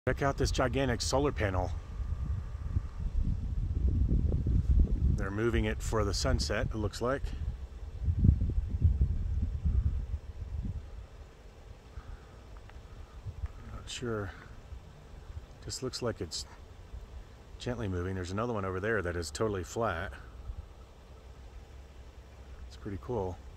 Check out this gigantic solar panel. They're moving it for the sunset, it looks like. Not sure. Just looks like it's gently moving. There's another one over there that is totally flat. It's pretty cool.